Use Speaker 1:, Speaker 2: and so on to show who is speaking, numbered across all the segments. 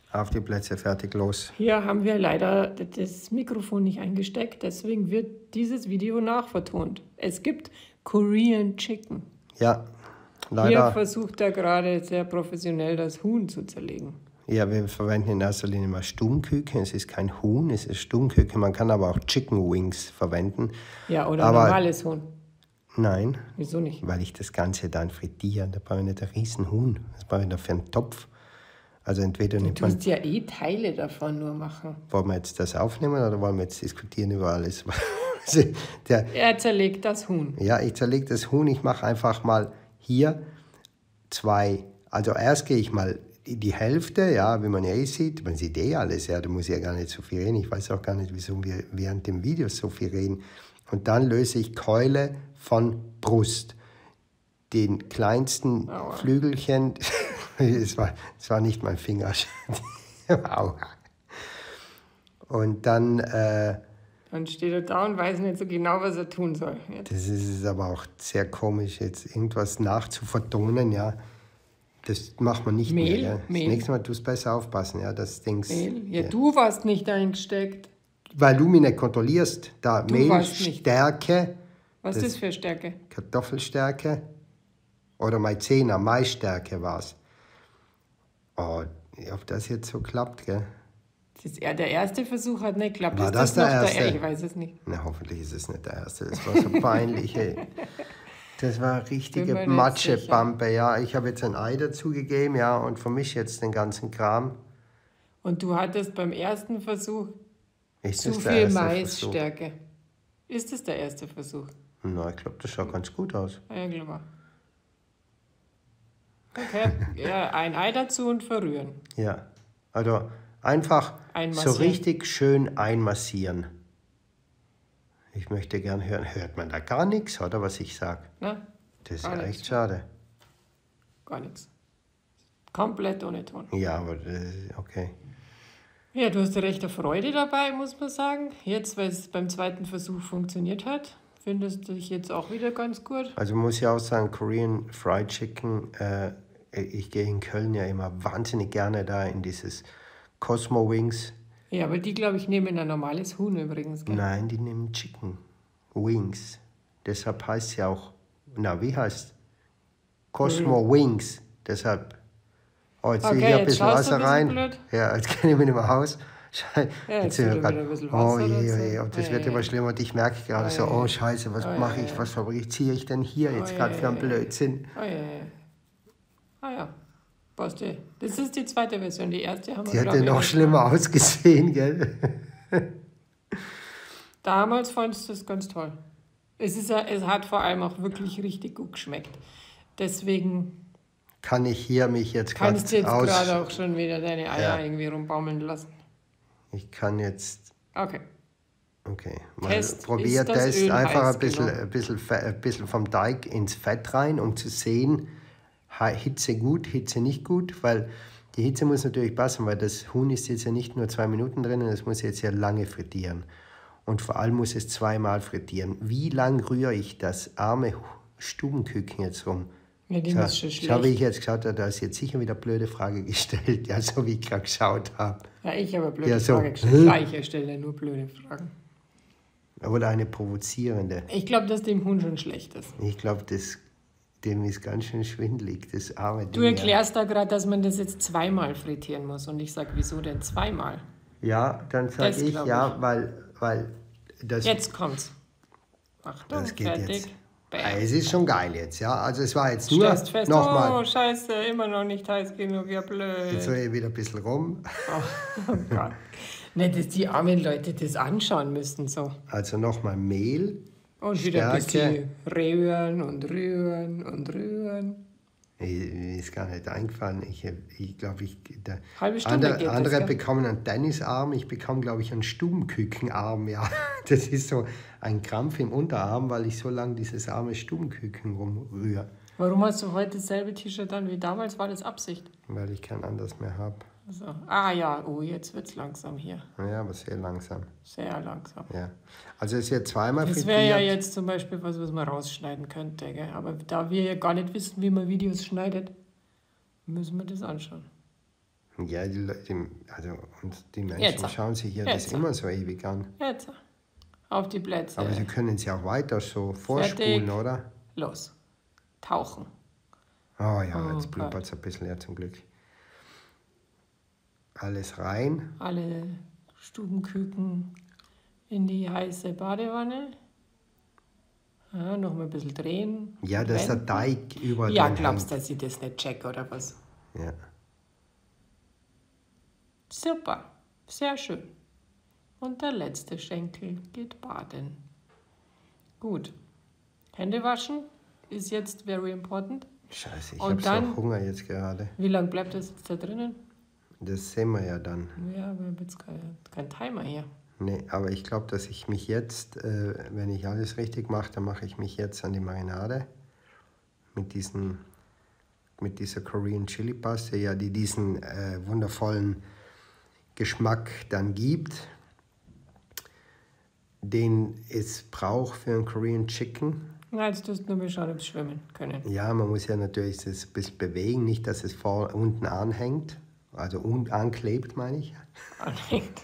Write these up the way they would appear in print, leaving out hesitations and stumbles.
Speaker 1: Auf die Plätze, fertig, los.
Speaker 2: Hier haben wir leider das Mikrofon nicht eingesteckt, deswegen wird dieses Video nachvertont. Es gibt Korean Chicken.
Speaker 1: Ja,
Speaker 2: Hier
Speaker 1: leider.
Speaker 2: versucht er gerade sehr professionell das Huhn zu zerlegen.
Speaker 1: Ja, wir verwenden in erster Linie mal Stummküken. Es ist kein Huhn, es ist Stummküken. Man kann aber auch Chicken Wings verwenden.
Speaker 2: Ja, oder
Speaker 1: Aber
Speaker 2: normales Huhn.
Speaker 1: nein,
Speaker 2: Wieso nicht?
Speaker 1: weil ich das Ganze dann frittiere. Da brauche ich nicht ein Riesenhuhn. Das brauche ich dafür einen Topf. Also entweder
Speaker 2: Du
Speaker 1: nimmt man,
Speaker 2: tust ja eh Teile davon nur machen.
Speaker 1: wollen wir jetzt das aufnehmen oder wollen wir jetzt diskutieren über alles?
Speaker 2: Er zerlegt das Huhn.
Speaker 1: Ja, ich zerlege das Huhn. Ich mache einfach mal hier 2. Also erst gehe ich mal die Hälfte, ja, wie man ja eh sieht. Man sieht eh alles, ja, da muss ich ja gar nicht so viel reden. Ich weiß auch gar nicht, wieso wir während dem Video so viel reden. Und dann löse ich Keule von Brust. Den kleinsten Flügelchen, es war nicht mein Finger. Aua. Und dann,
Speaker 2: Dann steht er da und weiß nicht so genau, was er tun soll. Jetzt.
Speaker 1: das ist aber auch sehr komisch, jetzt irgendwas nachzuvertonen, ja. Das macht man nicht
Speaker 2: Mehl?
Speaker 1: mehr. Ja. Das
Speaker 2: Mehl.
Speaker 1: nächste Mal tust du besser aufpassen, ja, das Dings.
Speaker 2: Mehl? Ja, du warst nicht eingesteckt.
Speaker 1: Weil du mich nicht kontrollierst, da Mehl,
Speaker 2: warst nicht.
Speaker 1: Stärke,
Speaker 2: Was ist das für Stärke?
Speaker 1: Kartoffelstärke oder Maizena, Maisstärke war es. Oh, ob das jetzt so klappt, gell?
Speaker 2: Der erste Versuch hat nicht geklappt.
Speaker 1: War
Speaker 2: Ist
Speaker 1: das
Speaker 2: noch
Speaker 1: der erste?
Speaker 2: Ich weiß es nicht.
Speaker 1: Na, hoffentlich ist es nicht der erste. Das war so peinlich, ey. Das war
Speaker 2: Bin
Speaker 1: richtige
Speaker 2: mir nicht
Speaker 1: Matschepampe, ja. Ich habe jetzt ein Ei dazugegeben, ja, und vermische jetzt den ganzen Kram.
Speaker 2: Und du hattest beim ersten Versuch
Speaker 1: Ist
Speaker 2: zu
Speaker 1: das der
Speaker 2: viel
Speaker 1: erste
Speaker 2: Maisstärke. Ist es der erste Versuch?
Speaker 1: Na, ich glaube, das schaut ganz gut aus.
Speaker 2: Ja, glaube ich. Okay, ja, ein Ei dazu und verrühren.
Speaker 1: Ja, also einfach so
Speaker 2: Einmassieren.
Speaker 1: richtig schön einmassieren. Ich möchte gern hören, hört man da gar nichts, oder was ich sage?
Speaker 2: Na,
Speaker 1: Das ist
Speaker 2: Gar
Speaker 1: ja
Speaker 2: nichts.
Speaker 1: echt schade.
Speaker 2: gar nichts. Komplett ohne Ton.
Speaker 1: Ja, aber okay.
Speaker 2: Ja, du hast recht Freude dabei, muss man sagen. Jetzt, weil es beim zweiten Versuch funktioniert hat, findest du dich jetzt auch wieder ganz gut.
Speaker 1: Also muss ich auch sagen, Korean Fried Chicken, ich gehe in Köln ja immer wahnsinnig gerne da in dieses Cosmo Wings.
Speaker 2: Ja, aber die, glaube ich, nehmen ein normales Huhn übrigens. Gell?
Speaker 1: Nein, die nehmen Chicken Wings. Deshalb heißt es ja auch, na, wie heißt Cosmo Wings. Deshalb, oh, jetzt sehe ich
Speaker 2: Okay,
Speaker 1: hier ein
Speaker 2: jetzt
Speaker 1: bisschen
Speaker 2: schaust du
Speaker 1: Wasser
Speaker 2: ein bisschen
Speaker 1: rein.
Speaker 2: blöd.
Speaker 1: Ja, jetzt kenne ich mich nicht mehr aus.
Speaker 2: Ja, jetzt
Speaker 1: sehe ich
Speaker 2: wird
Speaker 1: grad,
Speaker 2: wieder ein bisschen
Speaker 1: oh
Speaker 2: Wasser
Speaker 1: je, oh
Speaker 2: dazu.
Speaker 1: je, und das
Speaker 2: Oh
Speaker 1: wird
Speaker 2: je.
Speaker 1: immer schlimmer und ich merke gerade so, oh Scheiße, was mache ich, was fabriziere ich denn hier jetzt gerade für einen Blödsinn?
Speaker 2: Oh ja. Ah ja, passt eh. Das ist die zweite Version. Die erste haben wir,
Speaker 1: Die
Speaker 2: glaub
Speaker 1: hätte
Speaker 2: ich,
Speaker 1: noch
Speaker 2: nicht
Speaker 1: schlimmer ausgesehen, gell?
Speaker 2: Damals fandest du es ganz toll. Es hat vor allem auch wirklich richtig gut geschmeckt. Deswegen
Speaker 1: Kann ich hier mich jetzt
Speaker 2: kannst du jetzt
Speaker 1: aus...
Speaker 2: gerade auch schon wieder deine Eier
Speaker 1: Ja.
Speaker 2: irgendwie rumbaumeln lassen.
Speaker 1: Ich kann jetzt...
Speaker 2: Okay.
Speaker 1: Okay,
Speaker 2: Test,
Speaker 1: probier
Speaker 2: ist das
Speaker 1: Test,
Speaker 2: Öl
Speaker 1: einfach
Speaker 2: heiß
Speaker 1: ein bisschen vom Teig ins Fett rein, um zu sehen, Hitze gut, Hitze nicht gut, weil die Hitze muss natürlich passen, weil das Huhn ist jetzt ja nicht nur 2 Minuten drinnen, es muss jetzt ja lange frittieren. Und vor allem muss es 2-mal frittieren. Wie lang rühre ich das arme Stubenküken jetzt rum?
Speaker 2: Ja, die ist schon
Speaker 1: Schau, wie
Speaker 2: schlecht.
Speaker 1: ich jetzt geschaut habe, da ist jetzt sicher wieder eine blöde Frage gestellt, ja, so wie ich gerade geschaut habe.
Speaker 2: Ja, ich habe eine blöde
Speaker 1: Ja, so.
Speaker 2: Frage gestellt. Gleiche Stelle, nur blöde Fragen.
Speaker 1: Oder eine provozierende.
Speaker 2: Ich glaube, dass dem Huhn schon schlecht ist.
Speaker 1: Ich glaube, dem ist ganz schön schwindelig, das arme Ding.
Speaker 2: Du erklärst da gerade, dass man das jetzt 2-mal frittieren muss. Und ich sage, wieso denn 2-mal?
Speaker 1: Ja, dann sage
Speaker 2: Das
Speaker 1: ich
Speaker 2: glaub
Speaker 1: ja, weil das,
Speaker 2: Jetzt kommt's. Achtung,
Speaker 1: das geht
Speaker 2: fertig.
Speaker 1: jetzt.
Speaker 2: Bam.
Speaker 1: Es ist schon geil jetzt, ja. Also es war jetzt nur
Speaker 2: Stellst fest,
Speaker 1: nochmal.
Speaker 2: oh scheiße, immer noch nicht heiß genug, ja blöd.
Speaker 1: Jetzt drehe ich wieder ein bisschen rum.
Speaker 2: Oh Gott. Nicht, dass die armen Leute das anschauen müssten so.
Speaker 1: Also nochmal Mehl.
Speaker 2: Und wieder ein
Speaker 1: Stärke.
Speaker 2: bisschen rühren und rühren und rühren.
Speaker 1: Mir ist gar nicht eingefallen. Ich glaube,
Speaker 2: Halbe Stunde geht das,
Speaker 1: andere
Speaker 2: gell?
Speaker 1: bekommen einen Tennisarm, ich bekomme, glaube ich, einen Stubenkükenarm. Ja. Das ist so ein Krampf im Unterarm, weil ich so lange dieses arme Stubenküken rumrühre.
Speaker 2: Warum hast du heute dasselbe T-Shirt an wie damals? War das Absicht?
Speaker 1: Weil ich kein anderes mehr habe.
Speaker 2: So. Ah ja, oh, jetzt wird's langsam hier.
Speaker 1: Ja, aber sehr langsam.
Speaker 2: Sehr langsam.
Speaker 1: Ja. Also es wird zweimal
Speaker 2: Das
Speaker 1: frittiert.
Speaker 2: wäre ja jetzt zum Beispiel was man rausschneiden könnte. Gell? Aber da wir ja gar nicht wissen, wie man Videos schneidet, müssen wir das anschauen.
Speaker 1: Ja, und die Menschen
Speaker 2: Jetzt.
Speaker 1: schauen sich ja das
Speaker 2: Jetzt.
Speaker 1: immer so ewig an.
Speaker 2: Jetzt. Auf die Plätze.
Speaker 1: Aber sie können es ja auch weiter so vorspulen,
Speaker 2: Fertig.
Speaker 1: oder?
Speaker 2: Los. Tauchen.
Speaker 1: Oh ja, jetzt
Speaker 2: Oh
Speaker 1: blubbert es ein bisschen, ja, zum Glück. Alles rein.
Speaker 2: Alle Stubenküken in die heiße Badewanne. Ja, noch mal ein bisschen drehen.
Speaker 1: Ja, dass der
Speaker 2: wenden.
Speaker 1: Teig über
Speaker 2: Ja,
Speaker 1: den
Speaker 2: glaubst du,
Speaker 1: hängt.
Speaker 2: dass ich das nicht check oder was?
Speaker 1: Ja.
Speaker 2: Super. Sehr schön. Und der letzte Schenkel geht baden. Gut. Hände waschen ist jetzt very important.
Speaker 1: Scheiße, ich
Speaker 2: Und
Speaker 1: habe so
Speaker 2: dann-
Speaker 1: Hunger jetzt gerade.
Speaker 2: Wie lange bleibt das jetzt da drinnen?
Speaker 1: Das sehen wir ja dann.
Speaker 2: Ja, wir haben jetzt kein Timer hier.
Speaker 1: Nee, aber ich glaube, dass ich mich jetzt, wenn ich alles richtig mache, dann mache ich mich jetzt an die Marinade mit dieser Korean Chili Paste, ja, die diesen wundervollen Geschmack dann gibt, den es braucht für einen Korean Chicken.
Speaker 2: Na, jetzt tust du nur mal schauen, ob es schwimmen können.
Speaker 1: Ja, man muss ja natürlich das ein bisschen bewegen, nicht, dass es unten anhängt, also anklebt, meine ich.
Speaker 2: Anhängt.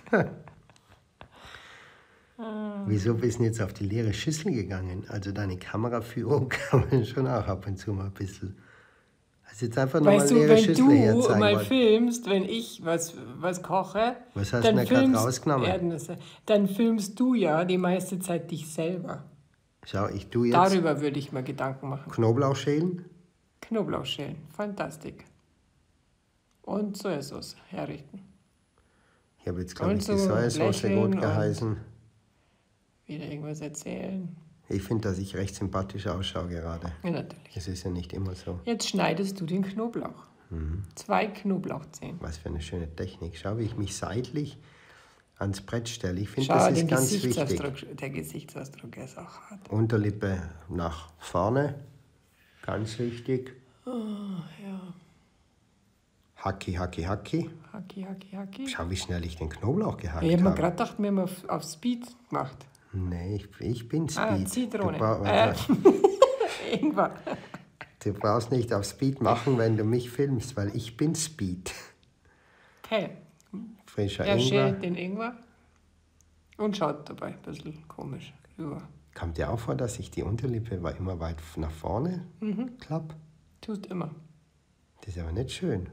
Speaker 1: Wieso bist du jetzt auf die leere Schüssel gegangen? Also deine Kameraführung kann man schon auch ab und zu mal ein bisschen. Hast jetzt einfach nur mal
Speaker 2: Weißt du,
Speaker 1: leere
Speaker 2: wenn
Speaker 1: Schüssel
Speaker 2: du
Speaker 1: herzeigen
Speaker 2: mal
Speaker 1: wollen.
Speaker 2: filmst, wenn ich was koche,
Speaker 1: Was hast du denn gerade rausgenommen?
Speaker 2: Erdnüsse, dann filmst du ja die meiste Zeit dich selber.
Speaker 1: Schau, ich tue jetzt
Speaker 2: Darüber würde ich mir Gedanken machen.
Speaker 1: Knoblauch schälen.
Speaker 2: Knoblauch schälen, fantastisch. Und Sojasauce herrichten.
Speaker 1: Ich habe jetzt, glaube
Speaker 2: Und
Speaker 1: ich, die
Speaker 2: so
Speaker 1: Sojasauce
Speaker 2: lächeln
Speaker 1: gut
Speaker 2: und-
Speaker 1: geheißen.
Speaker 2: Wieder irgendwas erzählen.
Speaker 1: Ich finde, dass ich recht sympathisch ausschaue gerade.
Speaker 2: Ja, natürlich.
Speaker 1: Das ist ja nicht immer so.
Speaker 2: Jetzt schneidest du den Knoblauch. 2 Knoblauchzehen.
Speaker 1: Was für eine schöne Technik. Schau, wie ich mich seitlich ans Brett stelle. Ich finde,
Speaker 2: Schau,
Speaker 1: das
Speaker 2: den
Speaker 1: ist ganz wichtig.
Speaker 2: Gesichtsausdruck, der Gesichtsausdruck ist auch hart.
Speaker 1: Unterlippe nach vorne. Ganz wichtig.
Speaker 2: Ja,
Speaker 1: Hacki, hacki, hacki.
Speaker 2: hacki, hacki, hacki.
Speaker 1: Schau, wie schnell ich den Knoblauch gehackt
Speaker 2: Ich habe mir
Speaker 1: habe.
Speaker 2: gerade gedacht, wir haben auf Speed gemacht.
Speaker 1: Nee, ich bin Speed.
Speaker 2: Zitrone.
Speaker 1: Du,
Speaker 2: Ingwer.
Speaker 1: du brauchst nicht auf Speed machen, wenn du mich filmst, weil ich bin Speed.
Speaker 2: Okay,
Speaker 1: Frischer
Speaker 2: er
Speaker 1: Ingwer.
Speaker 2: schält den Ingwer und schaut dabei ein bisschen komisch über.
Speaker 1: Kommt dir auch vor, dass ich die Unterlippe immer weit nach vorne klapp?
Speaker 2: Tust immer.
Speaker 1: Das ist aber nicht schön.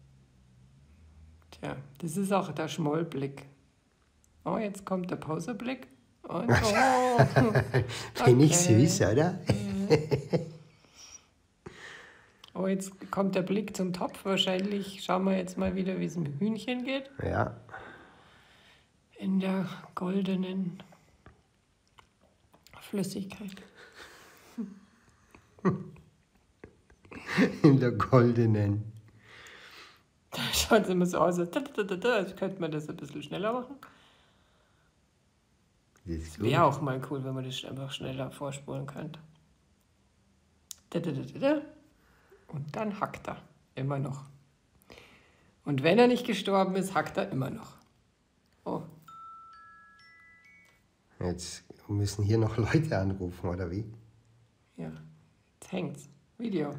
Speaker 2: Tja, das ist auch der Schmollblick. Oh, jetzt kommt der Pauserblick. Und oh.
Speaker 1: Bin ich
Speaker 2: Okay.
Speaker 1: süß, oder?
Speaker 2: Oh, jetzt kommt der Blick zum Topf. Wahrscheinlich schauen wir jetzt mal wieder, wie es mit Hühnchen geht.
Speaker 1: Ja.
Speaker 2: In der goldenen Flüssigkeit.
Speaker 1: In der goldenen.
Speaker 2: Da schaut es immer so aus, als könnte man das ein bisschen schneller machen.
Speaker 1: Das ist gut.
Speaker 2: Wäre auch mal cool, wenn man das einfach schneller vorspulen könnte. Und dann hackt er immer noch. Und wenn er nicht gestorben ist, hackt er immer noch. Oh,
Speaker 1: Jetzt müssen hier noch Leute anrufen, oder wie?
Speaker 2: ja. Jetzt hängt's. Video.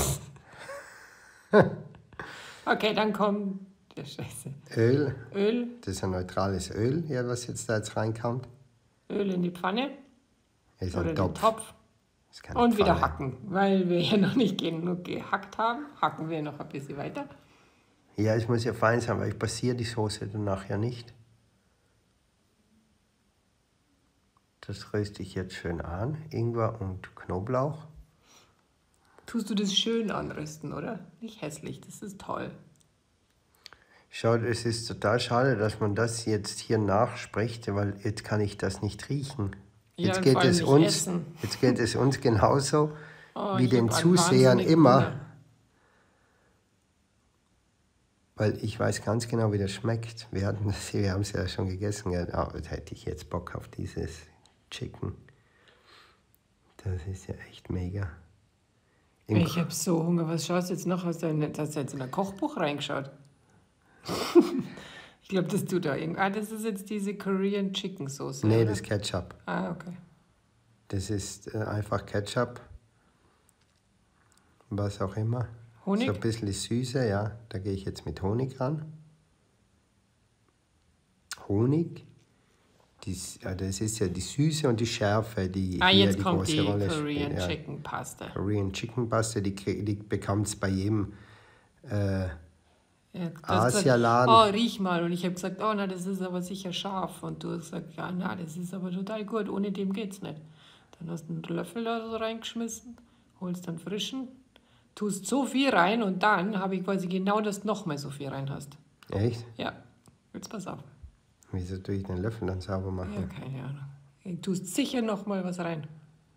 Speaker 2: Okay, dann kommt der Scheiße.
Speaker 1: Öl.
Speaker 2: Öl,
Speaker 1: Das ist ein neutrales Öl, ja, was jetzt da jetzt reinkommt.
Speaker 2: Öl in die Pfanne
Speaker 1: Das ist
Speaker 2: oder
Speaker 1: ein
Speaker 2: den
Speaker 1: Topf.
Speaker 2: Topf.
Speaker 1: Das ist keine
Speaker 2: Und wieder
Speaker 1: Pfanne.
Speaker 2: hacken. Weil wir ja noch nicht genug gehackt haben, hacken wir noch ein bisschen weiter.
Speaker 1: Ja, es muss ja fein sein, weil ich passiere die Soße danach ja nicht. Das röste ich jetzt schön an. Ingwer und Knoblauch.
Speaker 2: Tust du das schön anrösten, oder? Nicht hässlich, das ist toll.
Speaker 1: Schau, es ist total schade, dass man das jetzt hier nachspricht, weil jetzt kann ich das nicht riechen.
Speaker 2: Ja,
Speaker 1: Jetzt
Speaker 2: und
Speaker 1: geht
Speaker 2: vor allem
Speaker 1: es
Speaker 2: nicht
Speaker 1: uns,
Speaker 2: essen.
Speaker 1: jetzt geht es uns genauso
Speaker 2: Oh,
Speaker 1: wie
Speaker 2: ich
Speaker 1: den
Speaker 2: hab einen
Speaker 1: Zusehern
Speaker 2: wahnsinnigen
Speaker 1: immer,
Speaker 2: Hunger.
Speaker 1: weil ich weiß ganz genau, wie das schmeckt. Wir haben es ja schon gegessen. Ja, da hätte ich jetzt Bock auf dieses Chicken. Das ist ja echt mega.
Speaker 2: Ich habe so Hunger. Was schaust du jetzt noch? Hast du jetzt in ein Kochbuch reingeschaut? Ich glaube, das tut da irgendwas. Ah, das ist jetzt diese Korean Chicken Soße.
Speaker 1: Nee,
Speaker 2: oder?
Speaker 1: das ist Ketchup.
Speaker 2: Ah, okay.
Speaker 1: Das ist einfach Ketchup. Was auch immer.
Speaker 2: Honig?
Speaker 1: So ein bisschen die Süße, ja. Da gehe ich jetzt mit Honig ran. Honig. Das ist ja die Süße und die Schärfe, die hier
Speaker 2: Jetzt
Speaker 1: die
Speaker 2: kommt
Speaker 1: große
Speaker 2: die
Speaker 1: Rolle
Speaker 2: Korean
Speaker 1: spielen. Ja.
Speaker 2: Chicken Paste.
Speaker 1: Korean Chicken Paste, die bekommt es bei jedem
Speaker 2: Ja,
Speaker 1: Asialaden.
Speaker 2: oh, riech mal. Und ich habe gesagt, oh, na, das ist aber sicher scharf. Und du hast gesagt, ja, na, das ist aber total gut. Ohne dem geht's nicht. Dann hast du einen Löffel da so reingeschmissen, holst dann frischen, tust so viel rein und dann habe ich quasi genau, dass du nochmal so viel rein hast.
Speaker 1: Echt?
Speaker 2: Ja, jetzt pass auf.
Speaker 1: Wieso tue ich den Löffel dann sauber machen?
Speaker 2: Ja, keine Ahnung. Du tust sicher nochmal was rein.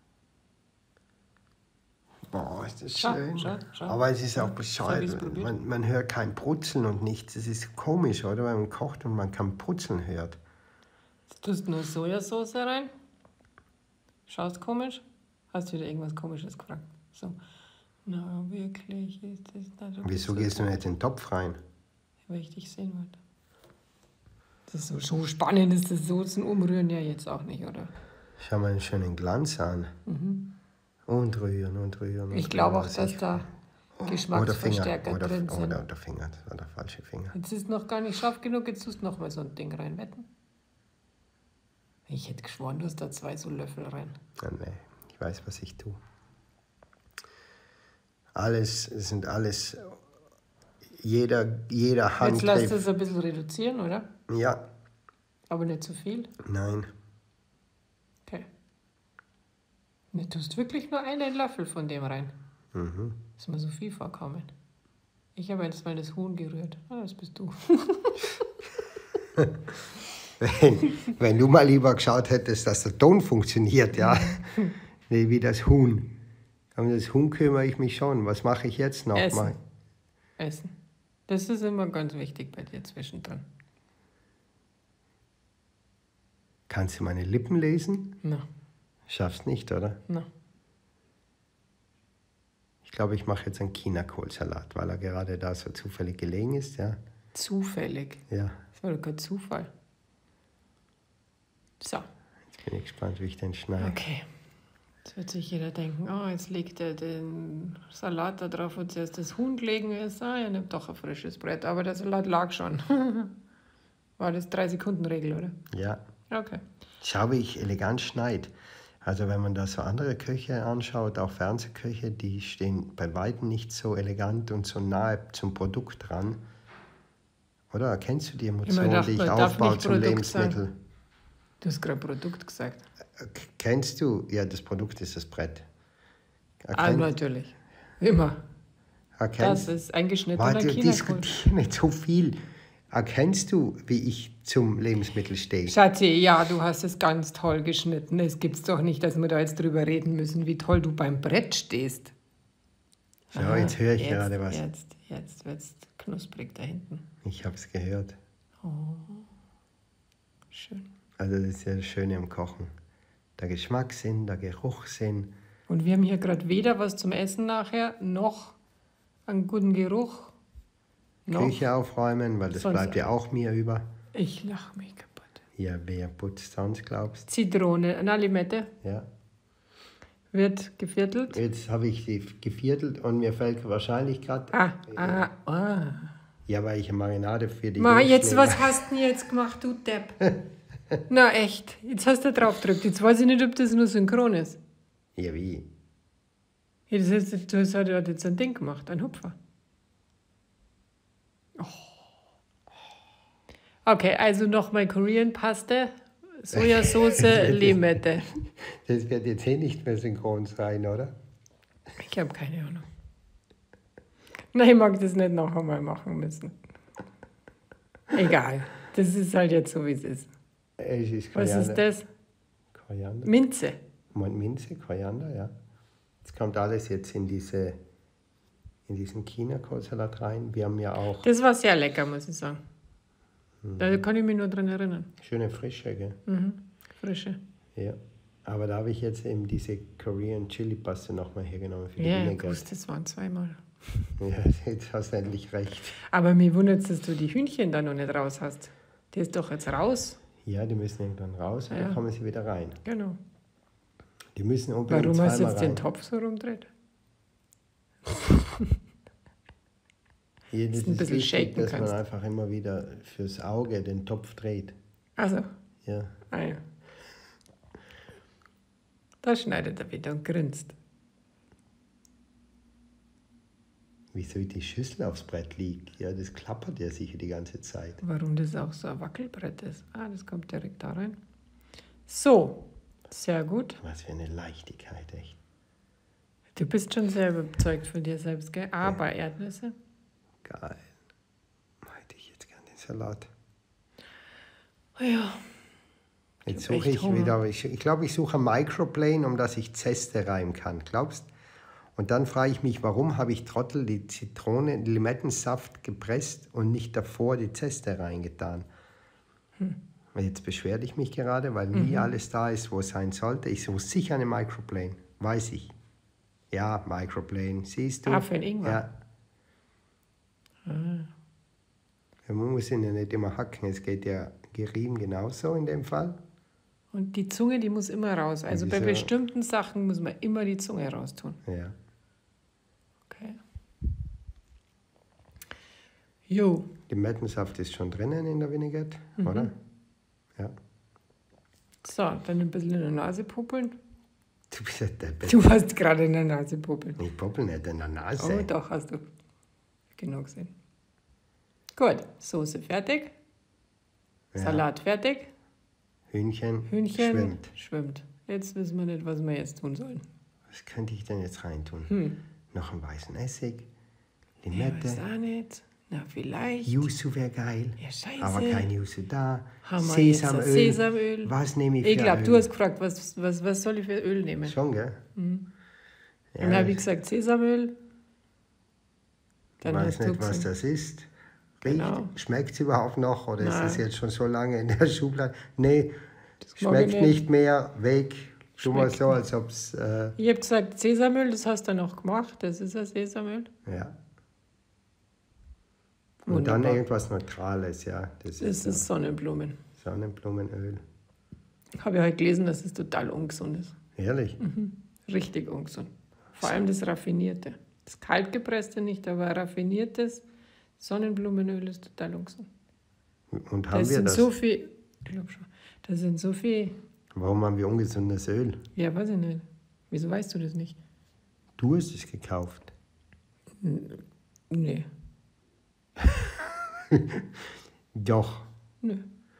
Speaker 1: Boah, ist das
Speaker 2: Schau,
Speaker 1: schön.
Speaker 2: schau.
Speaker 1: Aber es ist auch
Speaker 2: Soll ich's
Speaker 1: bescheuert.
Speaker 2: probieren?
Speaker 1: Man hört kein Brutzeln und nichts. Das ist komisch, oder? Wenn man kocht und man kein Brutzeln hört.
Speaker 2: Jetzt tust du nur Sojasauce rein. Schaust komisch? Hast wieder irgendwas Komisches gefragt. So. Na, wirklich ist das nicht so
Speaker 1: Wieso gehst du nicht in den Topf rein?
Speaker 2: weil ich dich sehen wollte. Das ist so spannend, ist das so zum Umrühren ja jetzt auch nicht, oder?
Speaker 1: Schau mal einen schönen Glanz an. Und rühren und rühren.
Speaker 2: Ich glaube auch, dass da Geschmacksverstärker
Speaker 1: oder
Speaker 2: drin sind.
Speaker 1: Oder Finger, oder falsche Finger.
Speaker 2: Jetzt ist noch gar nicht scharf genug, jetzt tust du noch mal so ein Ding rein, wetten? Ich hätte geschworen, du hast da 2 so Löffel rein.
Speaker 1: Ja, nee, ich weiß, was ich tue. Es sind alles, jeder
Speaker 2: Jetzt
Speaker 1: Handgriff.
Speaker 2: lass das ein bisschen reduzieren, oder?
Speaker 1: Ja,
Speaker 2: Aber nicht zu viel.
Speaker 1: nein.
Speaker 2: Okay. Du tust wirklich nur einen Löffel von dem rein.
Speaker 1: Mhm.
Speaker 2: Ist mir so viel vorkommen. Ich habe jetzt mal das Huhn gerührt. Ah, das bist du.
Speaker 1: Wenn du mal lieber geschaut hättest, dass der Ton funktioniert, ja, nee, wie das Huhn. Um das Huhn kümmere ich mich schon. Was mache ich jetzt noch
Speaker 2: Essen.
Speaker 1: mal?
Speaker 2: Essen. Das ist immer ganz wichtig bei dir zwischendrin.
Speaker 1: Kannst du meine Lippen lesen?
Speaker 2: Na,
Speaker 1: Schaffst nicht, oder?
Speaker 2: na.
Speaker 1: Ich glaube, ich mache jetzt einen Chinakohlsalat, weil er gerade da so zufällig gelegen ist, ja.
Speaker 2: Zufällig.
Speaker 1: Ja,
Speaker 2: Das war doch kein Zufall. So,
Speaker 1: jetzt bin ich gespannt, wie ich den schneide.
Speaker 2: okay. Jetzt wird sich jeder denken, oh, jetzt legt er den Salat da drauf, wo zuerst das Huhn gelegen ist. Ah, er nimmt doch ein frisches Brett. Aber der Salat lag schon. War das 3-Sekunden-Regel, oder?
Speaker 1: Ja,
Speaker 2: Okay.
Speaker 1: schau, wie ich elegant schneide. Also wenn man da so andere Köche anschaut, auch Fernsehköche, die stehen bei weitem nicht so elegant und so nahe zum Produkt dran. Oder erkennst du die Emotion,
Speaker 2: darf-
Speaker 1: die ich
Speaker 2: man darf
Speaker 1: aufbaue
Speaker 2: nicht
Speaker 1: zum
Speaker 2: Produkt
Speaker 1: Lebensmittel?
Speaker 2: Du hast gerade Produkt gesagt.
Speaker 1: Kennst du, ja, das Produkt ist das Brett.
Speaker 2: Natürlich. Immer.
Speaker 1: Erkennst,
Speaker 2: Das ist eingeschnittener
Speaker 1: warte,
Speaker 2: Chinakohl.
Speaker 1: diskutiere nicht so viel. Erkennst du, wie ich zum Lebensmittel stehe?
Speaker 2: Schatzi, ja, du hast es ganz toll geschnitten. Es gibt's doch nicht, dass wir da jetzt drüber reden müssen, wie toll du beim Brett stehst.
Speaker 1: Schau, jetzt höre ich gerade was.
Speaker 2: Jetzt wird's knusprig da hinten.
Speaker 1: Ich habe es gehört.
Speaker 2: Schön.
Speaker 1: Also das ist ja das Schöne am Kochen. Der Geschmackssinn, der Geruchssinn.
Speaker 2: Und wir haben hier gerade weder was zum Essen nachher, noch einen guten Geruch. Noch.
Speaker 1: Küche aufräumen, weil das
Speaker 2: Sonst-
Speaker 1: bleibt ja auch mir über.
Speaker 2: Ich lache mich kaputt.
Speaker 1: Ja, wer putzt sonst, glaubst
Speaker 2: Zitrone, na Limette,
Speaker 1: du? Ja.
Speaker 2: wird geviertelt.
Speaker 1: Jetzt habe ich sie geviertelt und mir fällt wahrscheinlich gerade... Ja, weil ich eine Marinade für die...
Speaker 2: Ma,
Speaker 1: Wurst
Speaker 2: jetzt,
Speaker 1: nehme.
Speaker 2: was hast du denn jetzt gemacht, du Depp? Na echt, jetzt hast du drauf gedrückt. Jetzt weiß ich nicht, ob das nur synchron ist.
Speaker 1: Ja, wie?
Speaker 2: Ja, das heißt, du hast jetzt ein Ding gemacht, ein Hupfer. Oh. Okay, also nochmal Korean-Paste, Sojasauce, Limette.
Speaker 1: Das wird jetzt eh nicht mehr synchron sein, oder?
Speaker 2: Ich habe keine Ahnung. Nein, ich mag das nicht noch einmal machen müssen. Egal, das ist halt jetzt so, wie es ist.
Speaker 1: Es ist
Speaker 2: Was ist das?
Speaker 1: Koriander.
Speaker 2: Minze.
Speaker 1: Minze, Koriander, ja. Jetzt kommt alles jetzt in diesen Chinakohlsalat rein. Wir haben ja auch
Speaker 2: Das war sehr lecker, muss ich sagen. Da kann ich mich nur dran erinnern.
Speaker 1: schöne Frische, gell?
Speaker 2: Frische.
Speaker 1: Ja. Aber da habe ich jetzt eben diese Korean Chili Paste nochmal hergenommen für die
Speaker 2: Ja, ich
Speaker 1: Vinaigrette.
Speaker 2: wusste, das waren 2-mal.
Speaker 1: Ja, jetzt hast du endlich recht.
Speaker 2: Aber mir wundert es, dass du die Hühnchen da noch nicht raus hast. Die ist doch jetzt raus.
Speaker 1: Ja, die müssen irgendwann raus und
Speaker 2: Ja.
Speaker 1: dann kommen sie wieder rein.
Speaker 2: Genau.
Speaker 1: Die müssen unbedingt
Speaker 2: Warum hast du
Speaker 1: zweimal
Speaker 2: jetzt
Speaker 1: rein.
Speaker 2: den Topf so rumdreht?
Speaker 1: Hier,
Speaker 2: dass
Speaker 1: das
Speaker 2: du ein
Speaker 1: ist
Speaker 2: bisschen
Speaker 1: wichtig,
Speaker 2: shaken
Speaker 1: dass man
Speaker 2: kannst.
Speaker 1: einfach immer wieder fürs Auge den Topf dreht.
Speaker 2: Also,
Speaker 1: Ja.
Speaker 2: ja. Da schneidet er wieder und grinst.
Speaker 1: Wieso die Schüssel aufs Brett liegt. Ja, das klappert ja sicher die ganze Zeit.
Speaker 2: Warum das auch so ein Wackelbrett ist. Ah, das kommt direkt da rein. So, sehr gut.
Speaker 1: Was für eine Leichtigkeit, echt.
Speaker 2: Du bist schon sehr überzeugt von dir selbst, gell? Aber Erdnüsse?
Speaker 1: Geil. Hätte ich jetzt gern den Salat.
Speaker 2: Ja.
Speaker 1: Jetzt
Speaker 2: hab
Speaker 1: suche
Speaker 2: echt
Speaker 1: ich
Speaker 2: Hunger.
Speaker 1: wieder, ich glaube, ich suche ein Microplane, um dass ich Zeste reiben kann. Glaubst? Und dann frage ich mich, warum habe ich Trottel die Zitrone, den Limettensaft gepresst und nicht davor die Zeste reingetan? Und jetzt beschwere ich mich gerade, weil nie alles da ist, wo es sein sollte. Ich suche sicher eine Microplane, weiß ich. Ja, Microplane, siehst du?
Speaker 2: Ah, für den Ingwer.
Speaker 1: Ja. Ja, man muss ihn ja nicht immer hacken, es geht ja gerieben genauso in dem Fall.
Speaker 2: Und die Zunge, die muss immer raus. Also bei
Speaker 1: wieso?
Speaker 2: bestimmten Sachen muss man immer die Zunge raustun.
Speaker 1: Ja.
Speaker 2: Okay. Jo.
Speaker 1: Limettensaft ist schon drinnen in der Vinaigrette, oder? Ja.
Speaker 2: So, dann ein bisschen in der Nase puppeln.
Speaker 1: Du bist ja der
Speaker 2: Du hast gerade in der Nase puppeln.
Speaker 1: Ich poppel nicht in der
Speaker 2: Oh,
Speaker 1: Nase.
Speaker 2: doch, hast du. Genau gesehen. Gut, Soße fertig.
Speaker 1: Ja.
Speaker 2: Salat fertig.
Speaker 1: Hühnchen,
Speaker 2: Hühnchen
Speaker 1: schwimmt.
Speaker 2: Jetzt wissen wir nicht, was wir jetzt tun sollen.
Speaker 1: Was könnte ich denn jetzt reintun? Noch einen weißen Essig,
Speaker 2: Ja,
Speaker 1: Limette,
Speaker 2: weiß auch nicht. Na, vielleicht.
Speaker 1: Yuzu wäre geil.
Speaker 2: Ja, scheiße.
Speaker 1: Aber kein Yuzu da.
Speaker 2: Haben wir jetzt das
Speaker 1: Sesamöl.
Speaker 2: Sesamöl?
Speaker 1: Was nehme ich für
Speaker 2: Ich glaube,
Speaker 1: Öl?
Speaker 2: du hast gefragt, was soll ich für Öl nehmen?
Speaker 1: Schon, gell?
Speaker 2: Dann habe ich gesagt Sesamöl.
Speaker 1: Ich
Speaker 2: Dann
Speaker 1: weiß
Speaker 2: hast du
Speaker 1: nicht, was
Speaker 2: gesagt,
Speaker 1: das ist. Riecht,
Speaker 2: Genau.
Speaker 1: Schmeckt es überhaupt noch oder
Speaker 2: Nein.
Speaker 1: ist es jetzt schon so lange in der Schublade? Nee,
Speaker 2: mag ich
Speaker 1: schmeckt nicht mehr, weg. Tu mal
Speaker 2: Schmeckt
Speaker 1: so, als ob es...
Speaker 2: ich habe gesagt Sesamöl, das hast du noch gemacht. Das ist ein Sesamöl.
Speaker 1: ja. Und dann
Speaker 2: Wunderbar.
Speaker 1: irgendwas Neutrales, ja. Das
Speaker 2: Das ist Sonnenblumen.
Speaker 1: Sonnenblumenöl.
Speaker 2: Habe ich heute gelesen, dass es total ungesund ist.
Speaker 1: Ehrlich?
Speaker 2: Richtig ungesund. Vor allem das Raffinierte. Das kaltgepresste nicht, aber raffiniertes Sonnenblumenöl ist total ungesund.
Speaker 1: Und
Speaker 2: Da
Speaker 1: haben wir
Speaker 2: sind
Speaker 1: das?
Speaker 2: so viel, ich glaube schon, da sind so viel,
Speaker 1: Warum haben wir ungesundes Öl?
Speaker 2: ja, weiß ich nicht. Wieso weißt du das nicht?
Speaker 1: Du hast es gekauft.
Speaker 2: Nee,
Speaker 1: Doch.
Speaker 2: nö.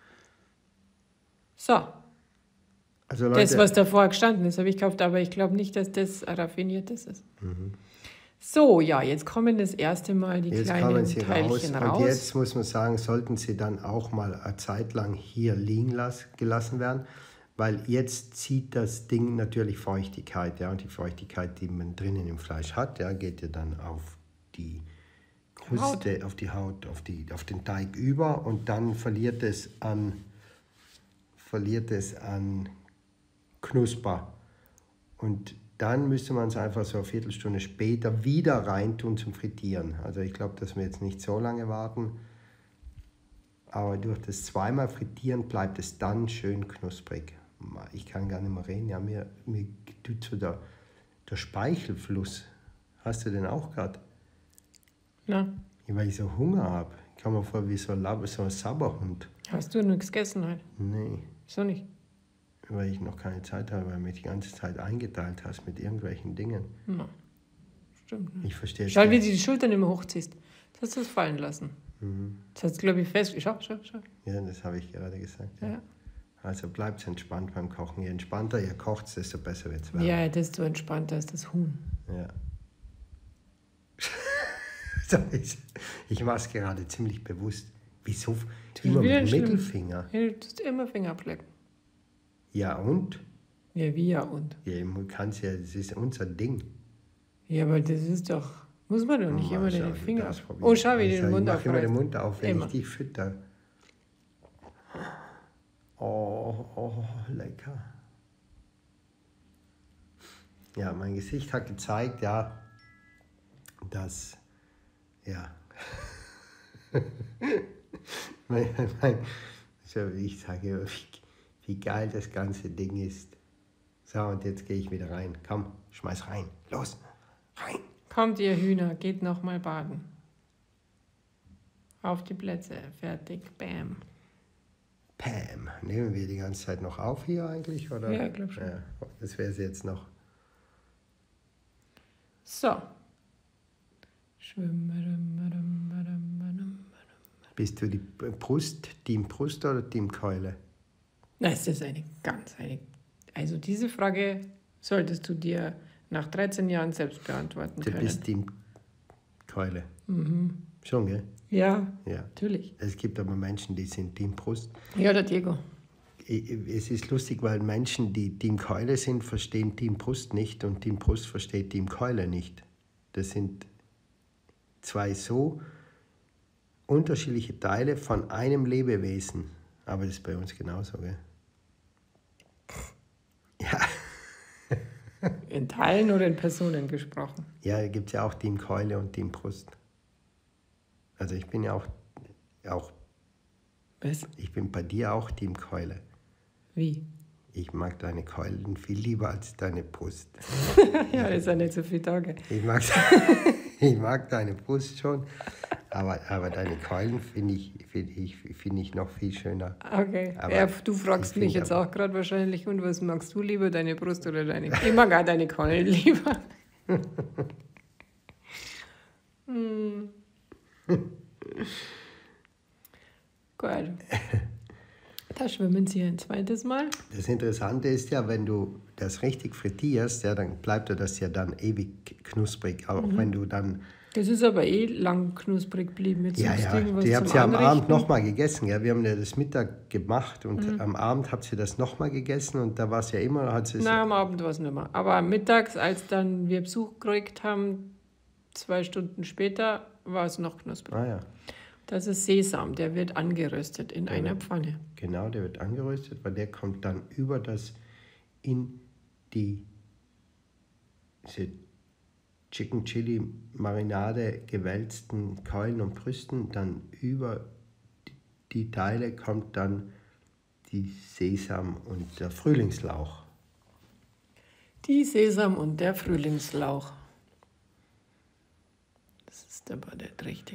Speaker 2: So,
Speaker 1: Also Leute,
Speaker 2: das, was davor gestanden ist, habe ich gekauft, aber ich glaube nicht, dass das ein raffiniertes ist. So, ja, jetzt kommen das erste Mal die
Speaker 1: jetzt
Speaker 2: kleinen
Speaker 1: kamen sie raus.
Speaker 2: Teilchen raus.
Speaker 1: Und jetzt muss man sagen, sollten sie dann auch mal eine Zeit lang hier liegen gelassen werden, weil jetzt zieht das Ding natürlich Feuchtigkeit. Ja, und die Feuchtigkeit, die man drinnen im Fleisch hat, ja, geht ja dann auf die Kruste, auf die Haut, auf den Teig über und dann verliert es an Knusper. Und dann müsste man es einfach so eine Viertelstunde später wieder reintun zum Frittieren. Also ich glaube, dass wir jetzt nicht so lange warten. Aber durch das zweimal Frittieren bleibt es dann schön knusprig. Ich kann gar nicht mehr reden. Ja, mir tut so der Speichelfluss. Hast du den auch gerade?
Speaker 2: Na,
Speaker 1: Weil ich so Hunger habe. Ich komme mir vor wie so ein Sabberhund.
Speaker 2: hast du nichts gegessen heute?
Speaker 1: Nee,
Speaker 2: So nicht?
Speaker 1: weil ich noch keine Zeit habe, weil du mich die ganze Zeit eingeteilt hast mit irgendwelchen Dingen.
Speaker 2: Na, stimmt nicht.
Speaker 1: Ich verstehe es
Speaker 2: Schau, wie
Speaker 1: nicht.
Speaker 2: du die Schultern immer hochziehst. Das hast du es fallen lassen. Das hast du, glaube ich, festgestellt. Schau.
Speaker 1: Ja, das habe ich gerade gesagt. Ja.
Speaker 2: Ja.
Speaker 1: Also bleibt entspannt beim Kochen. Je entspannter ihr kocht, desto besser wird es werden.
Speaker 2: Ja, desto entspannter ist das Huhn.
Speaker 1: Ja. So, ich mache es gerade ziemlich bewusst. Wieso? Immer
Speaker 2: wieder
Speaker 1: mit dem
Speaker 2: schlimm.
Speaker 1: Mittelfinger.
Speaker 2: Ja, du tust immer Finger ablecken.
Speaker 1: Ja und?
Speaker 2: Ja, wie ja und?
Speaker 1: Ja, man kann's ja, das ist unser Ding.
Speaker 2: Ja, aber das ist doch, muss man doch nicht
Speaker 1: Mal
Speaker 2: immer
Speaker 1: schauen,
Speaker 2: den
Speaker 1: wie
Speaker 2: Finger
Speaker 1: das
Speaker 2: ab.
Speaker 1: probieren.
Speaker 2: Oh, schau, wie du
Speaker 1: Also,
Speaker 2: den Mund
Speaker 1: ich mache immer den
Speaker 2: aufreißt.
Speaker 1: Mund auf, wenn
Speaker 2: Immer.
Speaker 1: ich dich fütter. Oh, lecker. Ja, mein Gesicht hat gezeigt, ja, dass, ja, ich sage immer, wie geil das ganze Ding ist. So, und jetzt gehe ich wieder rein. Komm, schmeiß rein. Los, rein.
Speaker 2: Kommt ihr Hühner, geht noch mal baden. Auf die Plätze. Fertig. Bam.
Speaker 1: Pam. Nehmen wir die ganze Zeit noch auf hier eigentlich? Oder?
Speaker 2: Ja, ich glaube schon.
Speaker 1: Ja, das wäre es jetzt noch.
Speaker 2: So.
Speaker 1: Bist du die Brust, Team Brust oder Team Keule?
Speaker 2: Das ist also diese Frage solltest du dir nach 13 Jahren selbst beantworten
Speaker 1: Du
Speaker 2: können.
Speaker 1: bist Team Keule. Schon, gell?
Speaker 2: Ja,
Speaker 1: Ja.
Speaker 2: natürlich.
Speaker 1: Es gibt aber Menschen, die sind Team Brust.
Speaker 2: Ja, der Diego.
Speaker 1: Es ist lustig, weil Menschen, die Team Keule sind, verstehen Team Brust nicht und Team Brust versteht Team Keule nicht. Das sind zwei so unterschiedliche Teile von einem Lebewesen. Aber das ist bei uns genauso, gell? Ja.
Speaker 2: In Teilen oder in Personen gesprochen?
Speaker 1: Ja, da gibt es ja auch Team Keule und Team Brust. Also ich bin ja auch
Speaker 2: Was?
Speaker 1: ich bin bei dir auch Team Keule.
Speaker 2: Wie?
Speaker 1: Ich mag deine Keulen viel lieber als deine Brust.
Speaker 2: Ja, das ist ja nicht so viele Tage.
Speaker 1: Ich mag deine Brust schon, aber deine Keulen finde ich noch viel schöner.
Speaker 2: Okay.
Speaker 1: Aber
Speaker 2: Ja, du fragst
Speaker 1: ich
Speaker 2: mich
Speaker 1: find
Speaker 2: jetzt
Speaker 1: aber-
Speaker 2: auch gerade wahrscheinlich, und was magst du lieber, deine Brust oder deine... Ich mag auch deine Keulen lieber. Gut. Da schwimmen sie ein zweites Mal.
Speaker 1: Das Interessante ist ja, wenn du das richtig frittierst, ja, dann bleibt ja das ja dann ewig knusprig. Auch wenn du dann...
Speaker 2: Das ist aber lang knusprig geblieben. Jetzt
Speaker 1: Ja,
Speaker 2: suchst
Speaker 1: ja,
Speaker 2: du irgendwas
Speaker 1: die habt
Speaker 2: zum
Speaker 1: ihr am Abend
Speaker 2: Anrichten.
Speaker 1: nochmal gegessen. Ja? Wir haben ja das Mittag gemacht und am Abend habt ihr das nochmal gegessen und da war es ja immer...
Speaker 2: Na, am Abend war es nicht mehr. Aber mittags, als dann wir Besuch gekriegt haben, 2 Stunden später, war es noch knusprig.
Speaker 1: Ah ja,
Speaker 2: Das ist Sesam, der wird angeröstet in einer Pfanne.
Speaker 1: genau, der wird angeröstet, weil der kommt dann über das in diese Chicken Chili Marinade gewälzten Keulen und Brüsten, dann über die Teile kommt dann die Sesam und der Frühlingslauch.
Speaker 2: Die Sesam und der Frühlingslauch. Das ist aber nicht richtig.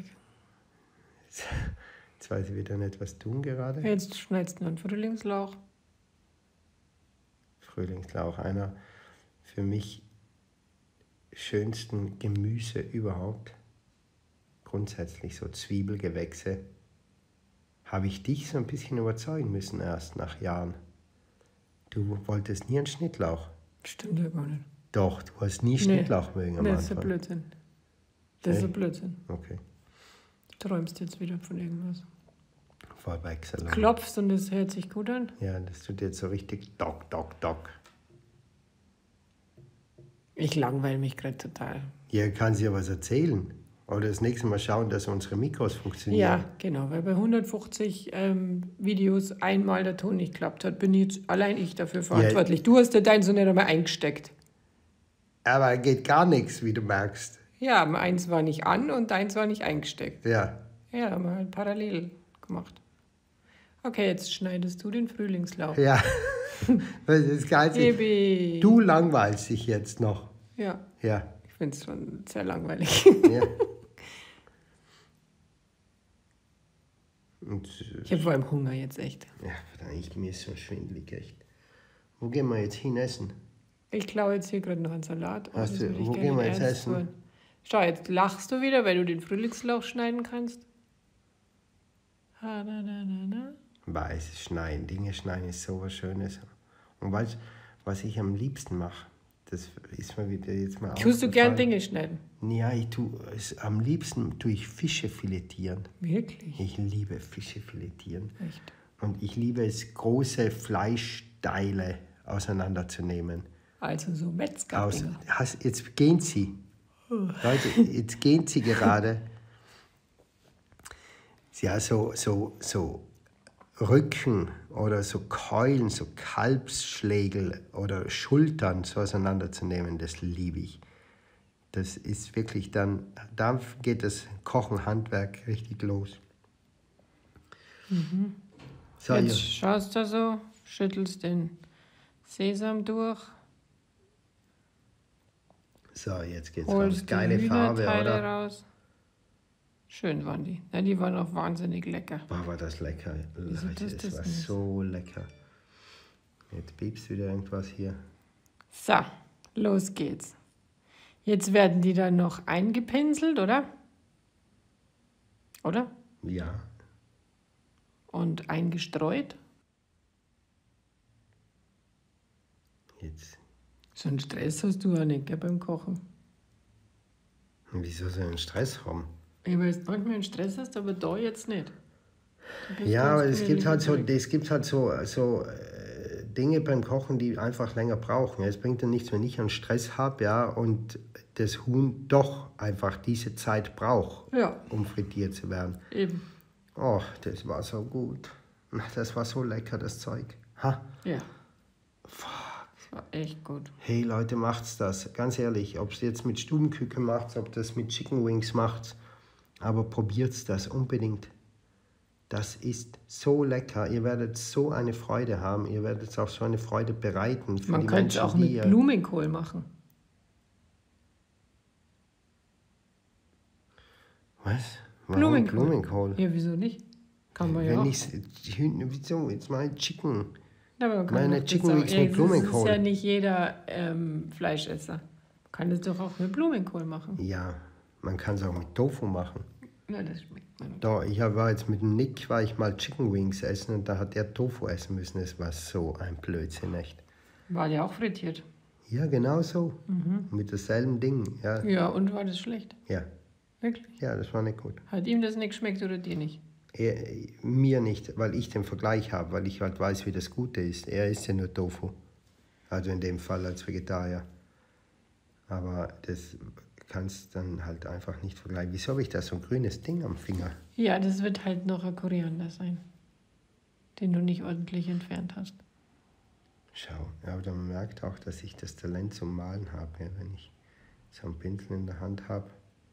Speaker 1: Jetzt weiß ich wieder nicht, was tun gerade.
Speaker 2: Jetzt schneidest du einen Frühlingslauch.
Speaker 1: Frühlingslauch, einer für mich schönsten Gemüse überhaupt. Grundsätzlich so Zwiebelgewächse. Habe ich dich so ein bisschen überzeugen müssen erst nach Jahren. Du wolltest nie einen Schnittlauch.
Speaker 2: Stimmt ja gar nicht.
Speaker 1: Doch, du hast nie Schnittlauch mögen am
Speaker 2: Nee, das ist ein
Speaker 1: Anfang.
Speaker 2: Blödsinn. Das ist ein
Speaker 1: Echt?
Speaker 2: Blödsinn.
Speaker 1: Okay,
Speaker 2: Du träumst jetzt wieder von irgendwas.
Speaker 1: Verwechslung.
Speaker 2: Klopfst und es hört sich gut an.
Speaker 1: Ja, das tut jetzt so richtig dock, dock, dock.
Speaker 2: Ich langweile mich gerade total.
Speaker 1: Hier kann sie ja was erzählen. Oder das nächste Mal schauen, dass unsere Mikros funktionieren.
Speaker 2: Ja, genau, weil bei 150 Videos einmal der Ton nicht geklappt hat, bin jetzt allein ich dafür verantwortlich. Du hast ja dein so nicht einmal eingesteckt.
Speaker 1: Aber geht gar nichts, wie du merkst.
Speaker 2: Ja, eins war nicht an und deins war nicht eingesteckt.
Speaker 1: Ja,
Speaker 2: Ja, haben wir halt parallel gemacht. Okay, jetzt schneidest du den Frühlingslauch.
Speaker 1: ja. Das ist geil.
Speaker 2: Baby.
Speaker 1: Du langweilst dich jetzt noch.
Speaker 2: Ja,
Speaker 1: Ja.
Speaker 2: ich finde es schon sehr langweilig.
Speaker 1: ja. Und,
Speaker 2: Ich habe vor allem Hunger jetzt echt.
Speaker 1: ja, verdammt, mir ist so schwindelig, echt. Wo gehen wir jetzt hin essen?
Speaker 2: Ich klaue jetzt hier gerade noch einen Salat. Oh,
Speaker 1: Hast
Speaker 2: das
Speaker 1: du-
Speaker 2: würde ich
Speaker 1: wo
Speaker 2: gerne
Speaker 1: gehen wir jetzt
Speaker 2: ernst
Speaker 1: essen?
Speaker 2: tun. Schau, jetzt lachst du wieder, weil du den Frühlingslauch schneiden kannst. Ha, na, na, na, na.
Speaker 1: Weiß, schneiden, Dinge schneiden ist so was Schönes. Und weißt du, was ich am liebsten mache? Das ist mir wieder jetzt mal
Speaker 2: Tust du gern
Speaker 1: aufgefallen.
Speaker 2: Dinge schneiden?
Speaker 1: Ja, am liebsten tue ich Fische filetieren.
Speaker 2: Wirklich?
Speaker 1: Ich liebe Fische filetieren.
Speaker 2: Echt?
Speaker 1: Und ich liebe es, große Fleischteile auseinanderzunehmen.
Speaker 2: Also so Metzger-Dinger.
Speaker 1: Jetzt gehen sie. Leute, jetzt gehen sie gerade. Ja, so Rücken oder so Keulen, so Kalbsschlägel oder Schultern so auseinanderzunehmen, das liebe ich. Das ist wirklich dann, da geht das Kochen-Handwerk richtig los. So,
Speaker 2: Jetzt schaust du so, schüttelst den Sesam durch,
Speaker 1: jetzt geht's
Speaker 2: holst
Speaker 1: raus.
Speaker 2: die
Speaker 1: Geile Farbe,
Speaker 2: Hühnerteile
Speaker 1: oder?
Speaker 2: raus, Schön waren die. Ja, die waren auch wahnsinnig lecker.
Speaker 1: Boah, war das lecker.
Speaker 2: Wieso
Speaker 1: Leute,
Speaker 2: tust du
Speaker 1: das war
Speaker 2: das nicht?
Speaker 1: so lecker. Jetzt piepst wieder irgendwas hier.
Speaker 2: So, los geht's. Jetzt werden die dann noch eingepinselt, oder? Oder?
Speaker 1: Ja.
Speaker 2: Und eingestreut.
Speaker 1: Jetzt.
Speaker 2: So einen Stress hast du ja nicht, gell, beim Kochen.
Speaker 1: Wieso so einen Stress haben?
Speaker 2: Ich weiß, manchmal einen Stress hast, aber da jetzt nicht. Du bist
Speaker 1: Ja,
Speaker 2: ganz
Speaker 1: aber es gibt halt
Speaker 2: gemütlich
Speaker 1: so Dinge beim Kochen, die einfach länger brauchen. Ja, es bringt ja nichts, wenn ich einen Stress habe, ja, und das Huhn doch einfach diese Zeit braucht,
Speaker 2: Ja,
Speaker 1: um frittiert zu werden.
Speaker 2: eben.
Speaker 1: Oh, das war so gut. Das war so lecker, das Zeug. Ha.
Speaker 2: Ja. Das war echt gut.
Speaker 1: Hey Leute, macht's das. Ganz ehrlich, ob es jetzt mit Stubenküken macht, ob das mit Chicken Wings macht, aber probiert's das unbedingt. Das ist so lecker. Ihr werdet so eine Freude haben. Ihr werdet auch so eine Freude bereiten für
Speaker 2: Man
Speaker 1: die
Speaker 2: könnte es
Speaker 1: Menschen,
Speaker 2: auch
Speaker 1: die
Speaker 2: mit
Speaker 1: ihr...
Speaker 2: Blumenkohl machen.
Speaker 1: Was? Warum
Speaker 2: Blumenkohl.
Speaker 1: Blumenkohl?
Speaker 2: Ja, wieso nicht? Kann man ja
Speaker 1: Wenn
Speaker 2: auch.
Speaker 1: ich wieso? Jetzt mal Chicken.
Speaker 2: Ja, aber man kann
Speaker 1: meine
Speaker 2: doch das
Speaker 1: Chicken
Speaker 2: auch-
Speaker 1: Wings
Speaker 2: ja,
Speaker 1: mit
Speaker 2: Es ist
Speaker 1: Blumenkohl.
Speaker 2: ja nicht jeder Fleischesser. Man kann das doch auch mit Blumenkohl machen.
Speaker 1: Ja, man kann es auch mit Tofu machen.
Speaker 2: Ja, das schmeckt man.
Speaker 1: Da, war jetzt mit dem Nick, war ich mal Chicken Wings essen und da hat er Tofu essen müssen. Das war so ein Blödsinn, echt.
Speaker 2: War der auch frittiert?
Speaker 1: Ja, genau so. Mit demselben Ding. Ja,
Speaker 2: Ja, und war das schlecht?
Speaker 1: ja,
Speaker 2: Wirklich?
Speaker 1: ja, das war nicht gut.
Speaker 2: Hat ihm das nicht geschmeckt oder dir nicht?
Speaker 1: Mir nicht, weil ich den Vergleich habe, weil ich halt weiß, wie das Gute ist. Er isst ja nur Tofu. Also in dem Fall als Vegetarier. Aber das kannst dann halt einfach nicht vergleichen. Wieso habe ich da so ein grünes Ding am Finger?
Speaker 2: Ja, das wird halt noch ein Koriander sein, den du nicht ordentlich entfernt hast.
Speaker 1: Schau, ja, aber man merkt auch, dass ich das Talent zum Malen habe, ja, wenn ich so einen Pinsel in der Hand habe.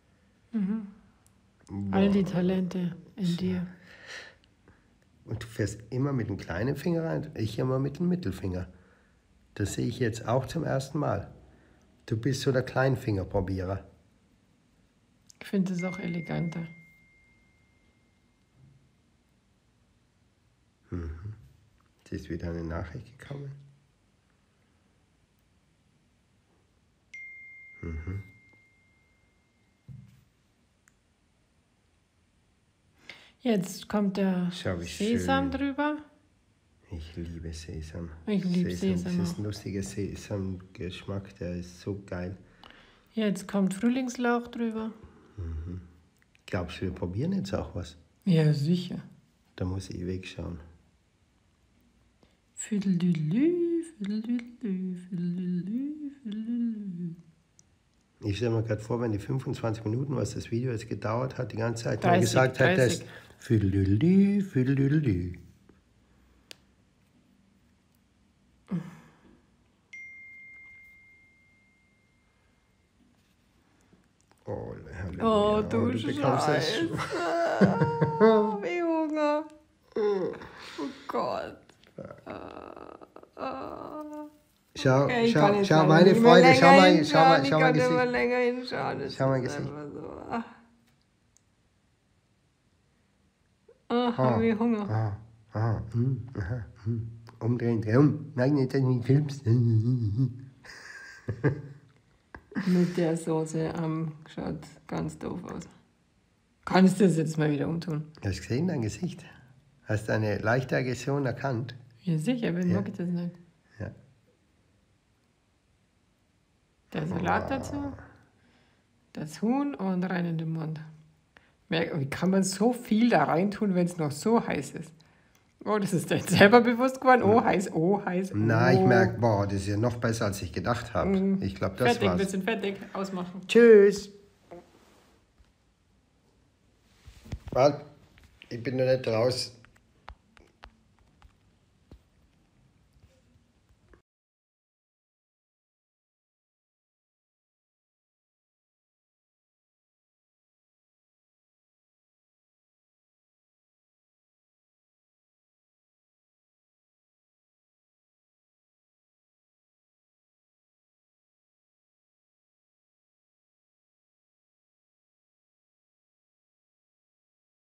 Speaker 2: All die Talente in dir.
Speaker 1: Und du fährst immer mit dem kleinen Finger rein, ich immer mit dem Mittelfinger. Das sehe ich jetzt auch zum ersten Mal. Du bist so der Kleinfingerprobierer.
Speaker 2: Ich finde es auch eleganter.
Speaker 1: Es ist wieder eine Nachricht gekommen.
Speaker 2: Jetzt kommt der
Speaker 1: Schau, wie
Speaker 2: Sesam
Speaker 1: schön.
Speaker 2: drüber.
Speaker 1: Ich liebe Sesam.
Speaker 2: Ich liebe Sesam
Speaker 1: Das ist
Speaker 2: auch.
Speaker 1: ein lustiger Sesamgeschmack, der ist so geil.
Speaker 2: Jetzt kommt Frühlingslauch drüber.
Speaker 1: Glaubst du, wir probieren jetzt auch was?
Speaker 2: Ja, sicher.
Speaker 1: Da muss ich wegschauen.
Speaker 2: Füdelüdelü, füdelüdelü, füdelüdelü, füdelüdelü.
Speaker 1: Ich stelle mir gerade vor, wenn die 25 Minuten, was das Video jetzt gedauert hat, die ganze Zeit nur
Speaker 2: 30,
Speaker 1: gesagt hat, das
Speaker 2: 30.
Speaker 1: Füdelüdelü, Füdelüdelü. Oh, Halleluja.
Speaker 2: Oh, du
Speaker 1: bekommst das.
Speaker 2: Scheiße. Oh, wie Hunger. Oh Gott.
Speaker 1: Schau,
Speaker 2: Okay, ich
Speaker 1: schau,
Speaker 2: kann jetzt
Speaker 1: schau
Speaker 2: leider
Speaker 1: meine
Speaker 2: nicht mehr
Speaker 1: Freude,
Speaker 2: länger
Speaker 1: schau mal
Speaker 2: hinschauen. Ich kann nicht mehr
Speaker 1: Gesicht.
Speaker 2: länger hinschauen. Das
Speaker 1: Schau mein
Speaker 2: ist
Speaker 1: Gesicht.
Speaker 2: einfach so. Hab ich Hunger.
Speaker 1: Aha, Umdrehen, dreh um. Nein, nicht, dass du mich filmst.
Speaker 2: Mit der Soße schaut ganz doof aus. Kannst du das jetzt mal wieder umtun?
Speaker 1: Hast du gesehen, dein Gesicht? Hast du eine leichte Aggression erkannt?
Speaker 2: Ja, sicher, wer
Speaker 1: Ja.
Speaker 2: mag das nicht?
Speaker 1: Ja.
Speaker 2: Der Salat dazu, das Huhn und rein in den Mund. Wie kann man so viel da reintun, wenn es noch so heiß ist? Oh, das ist dir jetzt selber bewusst geworden. Oh, heiß, oh, heiß. Oh.
Speaker 1: Na, ich merke, boah, das ist ja noch besser, als ich gedacht habe. Ich glaube, das
Speaker 2: Fertig,
Speaker 1: war's.
Speaker 2: bisschen fertig, ausmachen.
Speaker 1: Tschüss. Warte, ich bin noch nicht raus.